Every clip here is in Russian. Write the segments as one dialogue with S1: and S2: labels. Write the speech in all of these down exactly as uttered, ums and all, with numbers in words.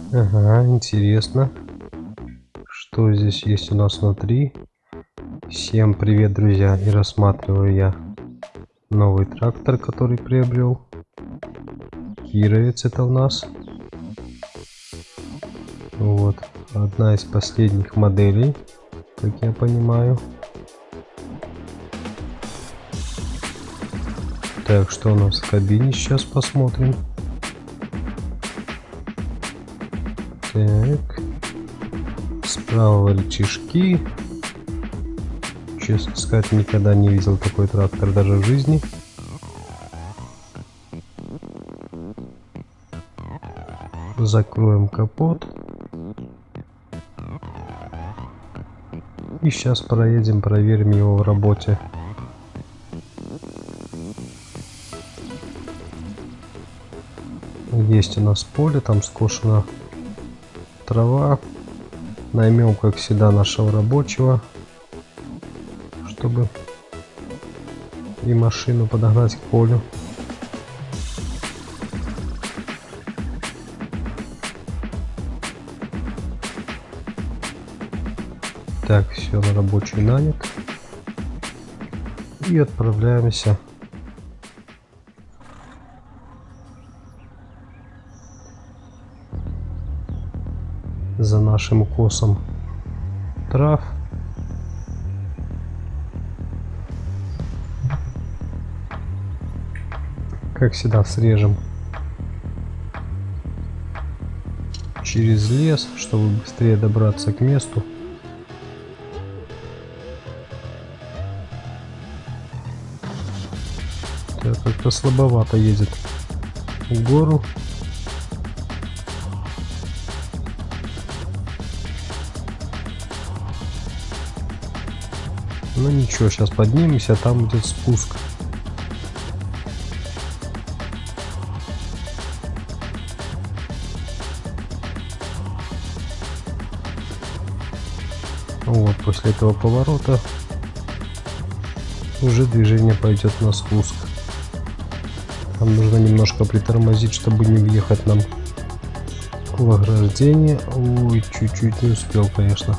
S1: Ага, интересно, что здесь есть у нас внутри. Всем привет, друзья! И рассматриваю я новый трактор, который приобрел. Кировец это у нас. Вот, одна из последних моделей, как я понимаю. Так, что у нас в кабине, сейчас посмотрим. Так, справа рычажки. Честно сказать, никогда не видел такой трактор даже в жизни. Закроем капот. И сейчас проедем, проверим его в работе. Есть у нас поле, там скошена трава. Наймем, как всегда, нашего рабочего, чтобы и машину подогнать к полю. Так, все, на рабочий нанят. И отправляемся за нашим косом трав. Как всегда, срежем через лес, чтобы быстрее добраться к месту. Так, как-то слабовато едет в гору. Ну ничего, сейчас поднимемся, там будет спуск. Вот, после этого поворота уже движение пойдет на спуск. Там нужно немножко притормозить, чтобы не въехать нам в ограждение. Ой, чуть-чуть не успел, конечно.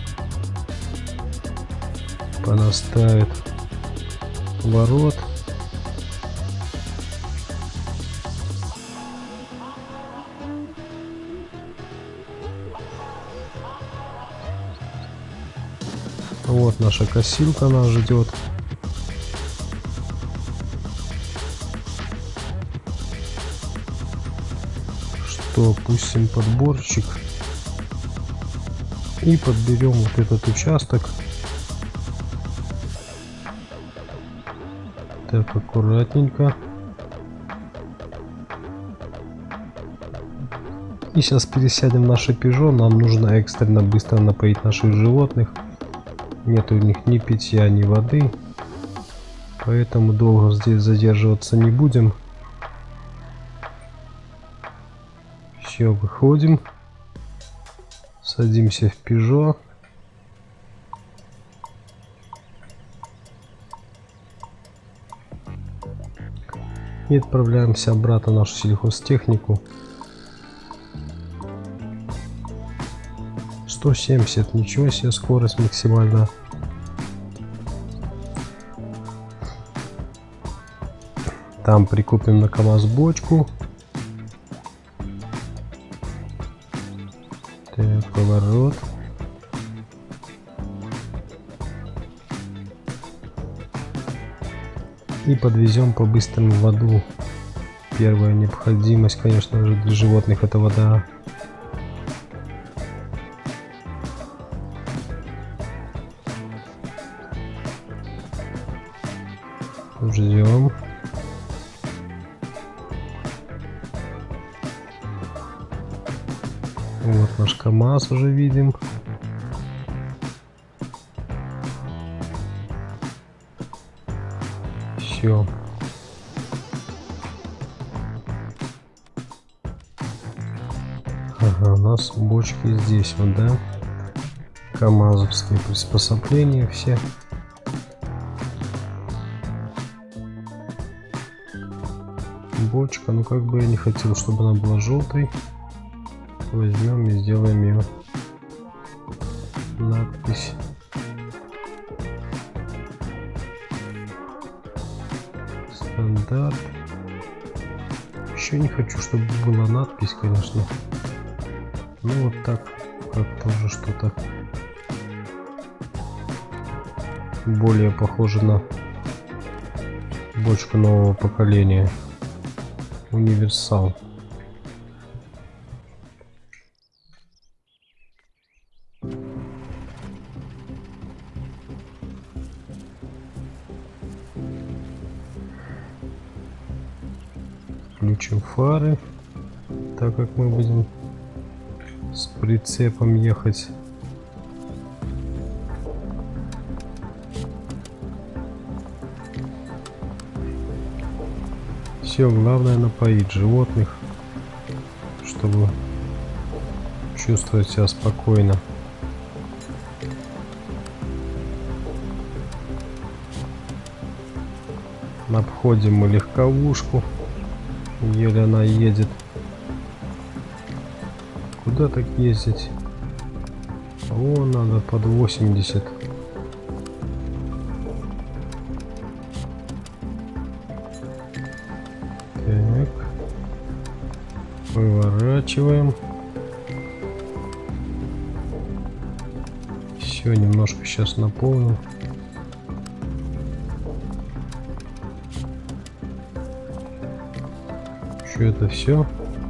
S1: Понаставит ворот. Вот наша косилка нас ждет. Что, пустим подборчик и подберем вот этот участок. Так, аккуратненько. И сейчас пересядем в наше Peugeot. Нам нужно экстренно быстро напоить наших животных. Нет у них ни питья, ни воды. Поэтому долго здесь задерживаться не будем. Все, выходим. Садимся в Peugeot. И отправляемся обратно в нашу сельхозтехнику. сто семьдесят, ничего себе, скорость максимальная. Там прикупим на КамАЗ бочку. Так, поворот. И подвезем по-быстрому воду. Первая необходимость, конечно же, для животных — это вода. Ждем. Вот наш КамАЗ уже видим. Все. Ага, у нас бочки здесь вот, да? КамАЗовские приспособления все. Бочка, ну как бы я не хотел, чтобы она была желтой. возьмем и сделаем ее надпись. Стандарт. Еще не хочу, чтобы была надпись, конечно. Ну вот так, как тоже что-то более похоже на бочку нового поколения. Универсал. Включим фары, так как мы будем с прицепом ехать. Все, главное напоить животных, чтобы чувствовать себя спокойно. Обходим мы легковушку, еле она едет. Куда так ездить? О, надо под восемьдесят. Так. Выворачиваем. Все, немножко сейчас наполню. Что это все?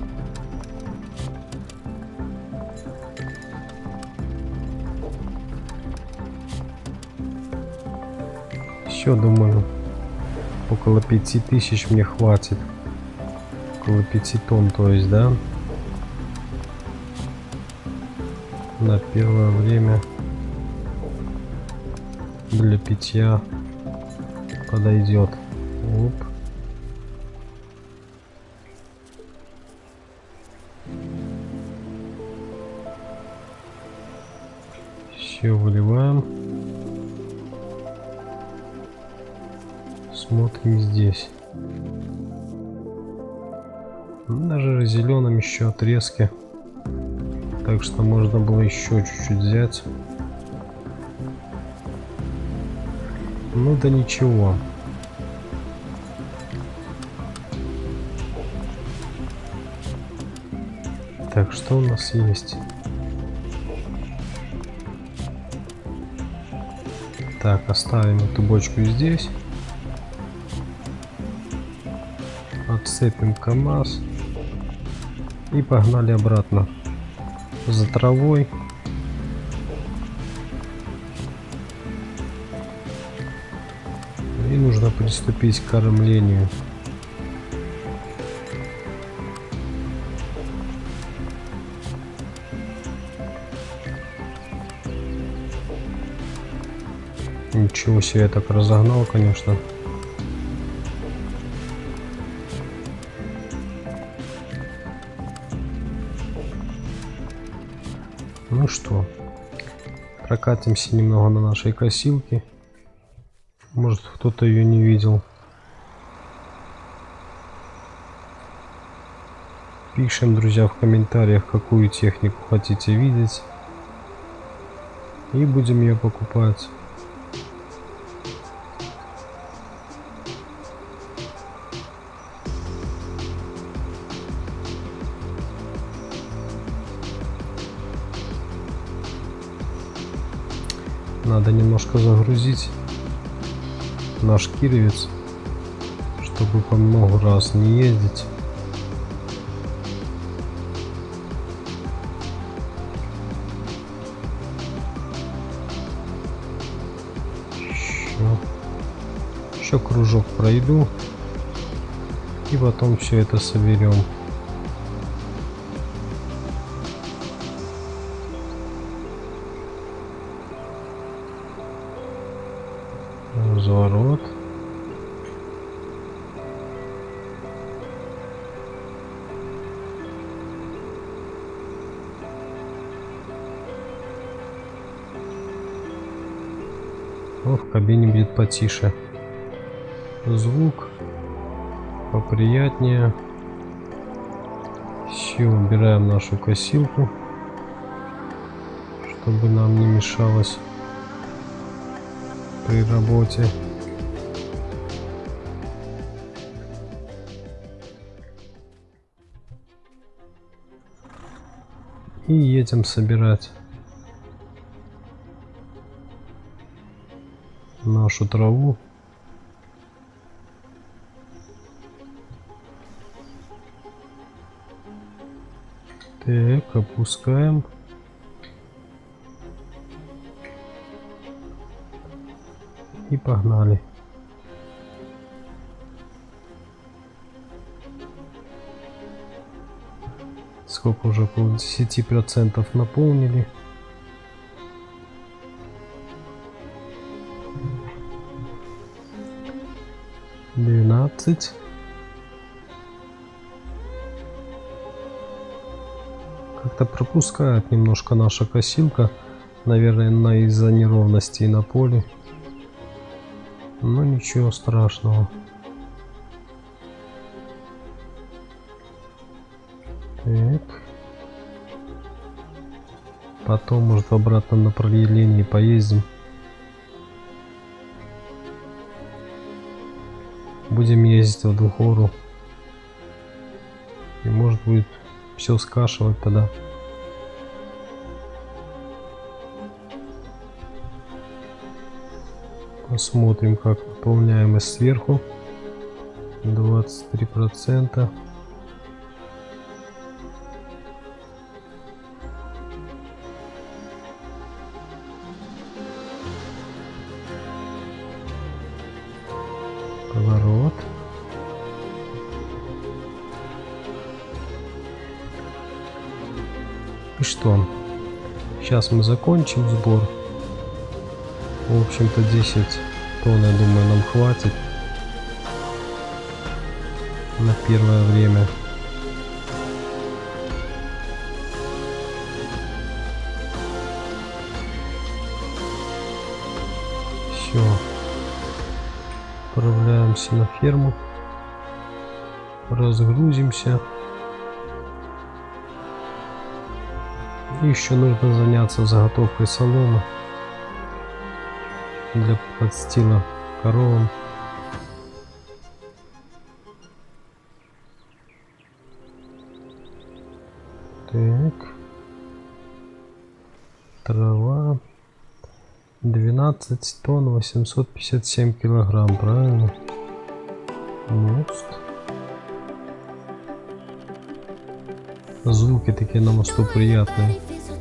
S1: Все, думаю, около пяти тысяч мне хватит. Около пяти тонн, то есть, да? На первое время для питья подойдет. Оп. Все выливаем. Смотрим здесь. Даже зеленым еще отрезки. Так что можно было еще чуть-чуть взять. Ну да ничего. Так, что у нас есть? Так, оставим эту бочку здесь. Отцепим КамАЗ. И погнали обратно за травой. И нужно приступить к кормлению. Ничего себе, я так разогнал, конечно. Ну что, прокатимся немного на нашей косилке. Может, кто-то ее не видел. Пишем, друзья, в комментариях, какую технику хотите видеть. И будем ее покупать. Надо немножко загрузить наш кировец, чтобы по много раз не ездить. Еще, еще кружок пройду и потом все это соберем. Разворот. Ну, в кабине будет потише звук, поприятнее. Все, убираем нашу косилку, чтобы нам не мешалось при работе. И едем собирать нашу траву. Так, опускаем. И погнали. Сколько уже? Пол десяти процентов наполнили. Двенадцать. Как-то пропускает немножко наша косилка, наверное, из-за неровностей на поле. Но ничего страшного. Так. Потом, может, в обратном направлении поездим. Будем ездить в гору. И может будет все скашивать тогда. Посмотрим, как наполняемость сверху. двадцать три процента. Поворот. И что? Сейчас мы закончим сбор. В общем-то десять тонн, я думаю, нам хватит на первое время. Все. Отправляемся на ферму. Разгрузимся. И еще нужно заняться заготовкой соломы для подстила коровам. Так. Трава. двенадцать тонн, восемьсот пятьдесят семь килограмм, правильно? Мост. Звуки такие на мосту приятные.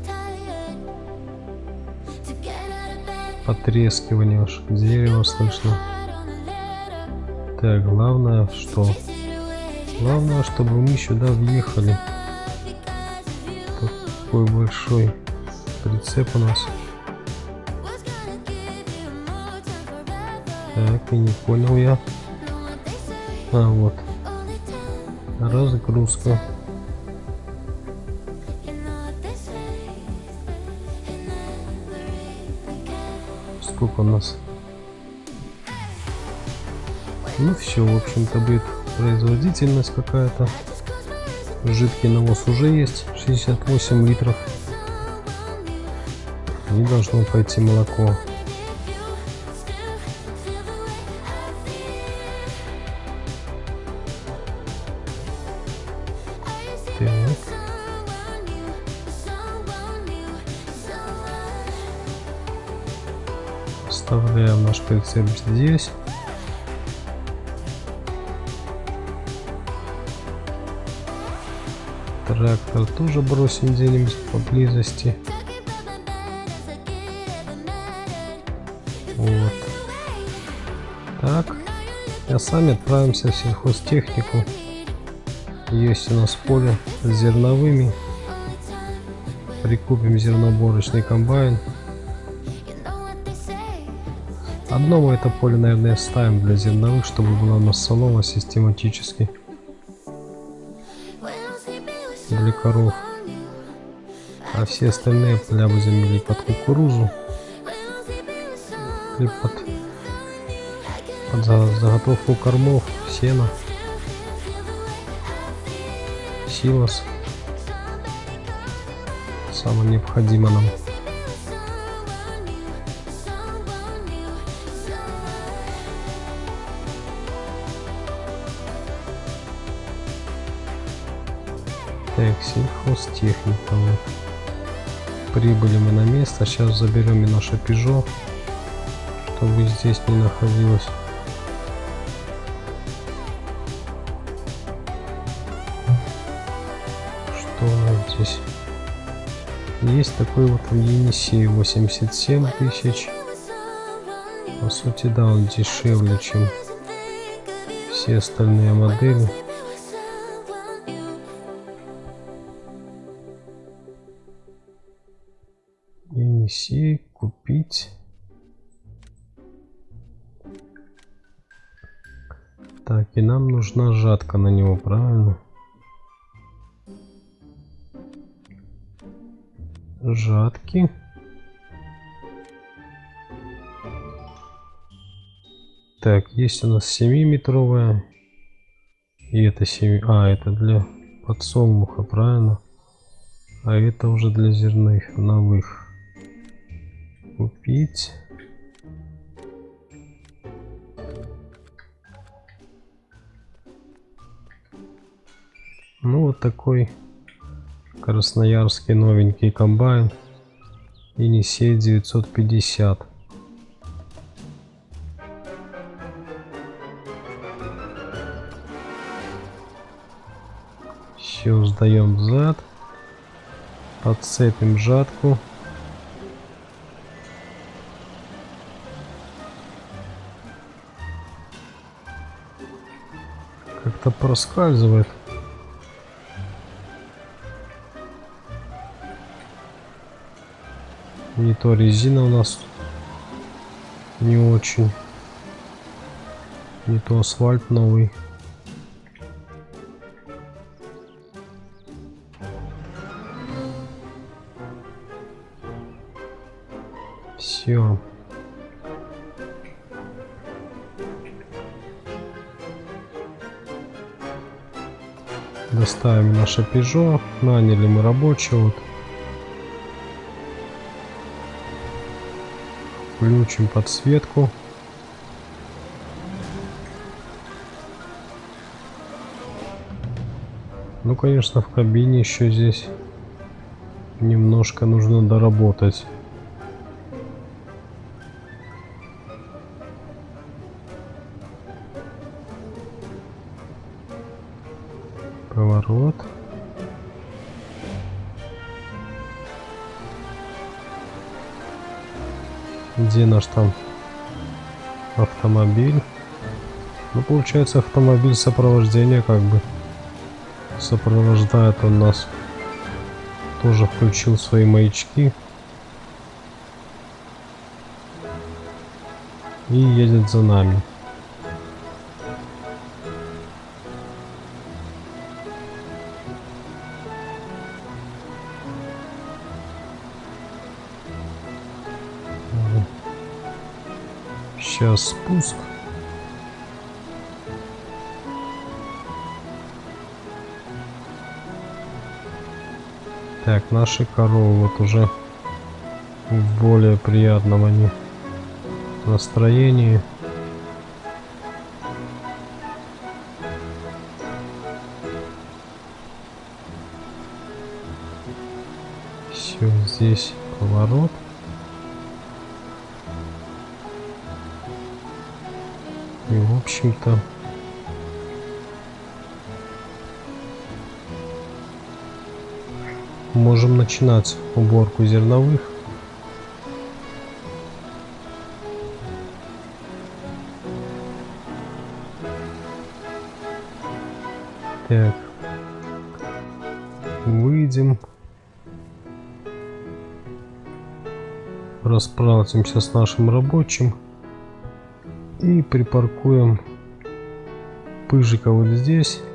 S1: Потрескивание аж дерева слышно. Так, главное что? Главное, чтобы мы сюда въехали. Такой большой прицеп у нас. Так, и не понял я. А, вот. Разгрузка. Сколько у нас? Ну все, в общем-то, будет производительность какая-то. Жидкий навоз уже есть, шестьдесят восемь литров. Не должно пойти молоко. Так. Вставляем наш прицеп здесь. Трактор тоже бросим где-нибудь поблизости. Вот. Так. А сами отправимся в сельхозтехнику. Есть у нас поле с зерновыми. Прикупим зерноборочный комбайн. Одно мы это поле, наверное, ставим для зерновых, чтобы была у нас солома систематически для коров. А все остальные поля бы заменили под кукурузу и под, под заготовку кормов, сена, силос. Самое необходимое нам. Так, сельхозтехника. Вот. Прибыли мы на место. Сейчас заберем и наше Peugeot, чтобы здесь не находилось. Что у нас здесь? Есть такой вот Енисей восемьдесят семь тысяч. По сути, да, он дешевле, чем все остальные модели. Енисей купить. Так, и нам нужна жатка на него, правильно? Жатки. Так, есть у нас семиметровая. И это семь. А, это для подсолнуха, правильно? А это уже для зерновых. Купить. Ну, вот такой красноярский новенький комбайн. Енисей девятьсот пятьдесят. Все, сдаем взад. Подцепим жатку. Как-то проскальзывает. Не то резина у нас не очень. Не то асфальт новый. Все. Доставим наше Peugeot. Наняли мы рабочего. Вот. Включим подсветку. Ну, конечно, в кабине еще здесь немножко нужно доработать. Поворот. Где наш там автомобиль? Ну, получается, автомобиль сопровождения как бы сопровождает он нас. Тоже включил свои маячки. И едет за нами. Сейчас спуск. Так, наши коровы вот уже в более приятном они настроении. Все, здесь поворот. И в общем-то можем начинать уборку зерновых. Так, выйдем, расправимся с нашим рабочим и припаркуем Пыжика вот здесь.